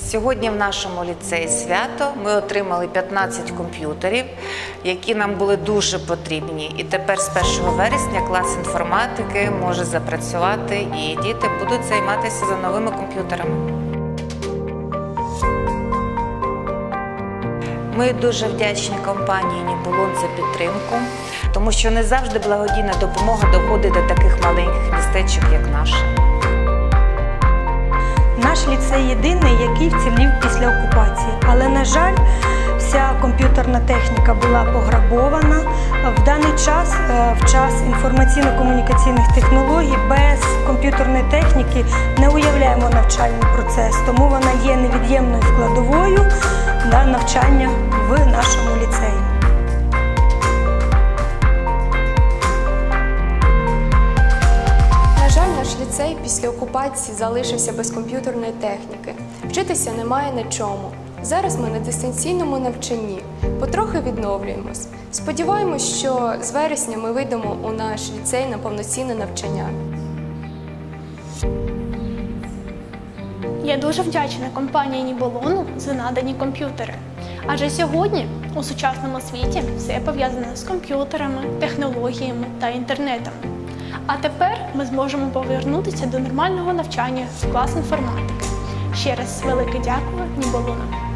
Сьогодні в нашому ліцеї свято. Ми отримали 15 комп'ютерів, які нам були дуже потрібні. І тепер з 1 вересня клас інформатики може запрацювати і діти будуть займатися за новими комп'ютерами. Ми дуже вдячні компанії «Нібулон» за підтримку, тому що не завжди благодійна допомога доходить до таких маленьких містечок, як наше. Наш ліцей єдиний, який вцілів після окупації. Але, на жаль, вся комп'ютерна техніка була пограбована. В даний час, в час інформаційно-комунікаційних технологій, без комп'ютерної техніки не уявляємо навчальний процес. Тому вона є невід'ємною складовою навчання в нашому ліцеї. Наш ліцей після окупації залишився без комп'ютерної техніки. Вчитися немає на чому. Зараз ми на дистанційному навчанні. Потрохи відновлюємось. Сподіваємось, що з вересня ми вийдемо у наш ліцей на повноцінне навчання. Я дуже вдячна компанії «Нібулону» за надані комп'ютери. Адже сьогодні у сучасному світі все пов'язане з комп'ютерами, технологіями та інтернетом. А тепер ми зможемо повернутися до нормального навчання в клас інформатики. Ще раз велике дякую «Нібулону».